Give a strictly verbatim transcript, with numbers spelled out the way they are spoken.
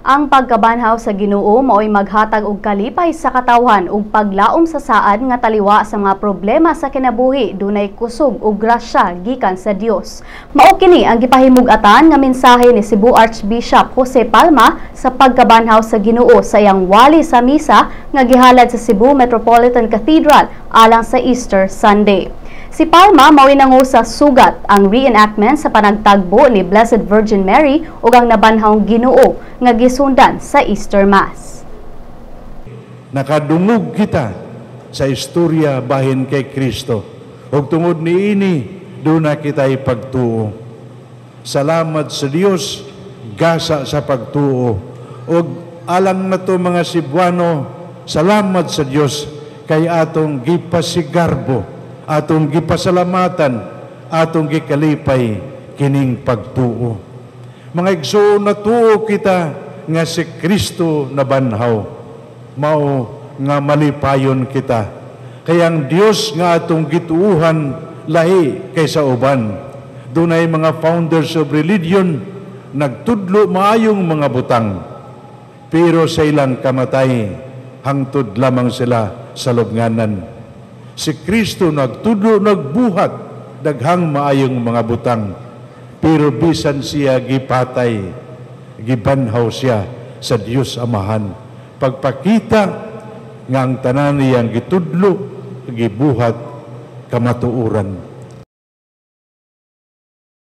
Ang pagkabanhaw sa Ginoo mao'y maghatag og kalipay sa katawhan ug paglaom sa saad nga taliwa sa mga problema sa kinabuhi dunay kusog ug grasya gikan sa Dios. Mao kini ang gipahimug-atan nga mensahe ni Cebu Archbishop Jose Palma sa pagkabanhaw sa Ginoo sa iyang wali sa misa nga gihalad sa Cebu Metropolitan Cathedral alang sa Easter Sunday. Si Palma mao'y nangu sa sugat ang reenactment sa panagtagbo ni Blessed Virgin Mary ug ang nabanhawng Ginoo nga gisundan sa Easter Mass. Nakadungog kita sa istorya bahin kay Kristo. Ug tungod niini doon na kita ipagtuo. Salamat sa Dios gasa sa pagtuo. Ug alang na to mga Cebuano, salamat sa Dios kay atong gipasigarbo, atong gipasalamatan, atong gikalipay kining pagtuo. Mga igsoon, natuo kita nga si Kristo na banhaw, mao nga malipayon kita. Kaya ang Dios nga atong gituuhan lahi kaysa uban. Dunay mga founders of religion nagtudlo maayong mga butang, pero sa ilang kamatay hangtod lamang sila sa lubnganan. Si Kristo nagtudlo, nagbuhat, daghang maayong mga butang. Pero bisan siya gipatay, gibanhaw siya sa Dios Amahan. Pagpakita nga ang tanan niyang gitudlo, gibuhat, kamatuuran.